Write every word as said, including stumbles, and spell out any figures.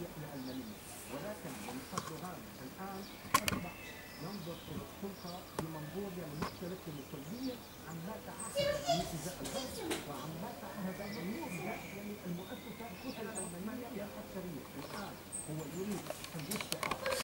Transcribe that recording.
الجمهورية الألمانية، ولكن اردوغان الآن أصبح ينظر إلى السلطة بمنظور يعني مختلف، لسلبية عما تعهد به إزاء الغرب وعما تعهد الغرب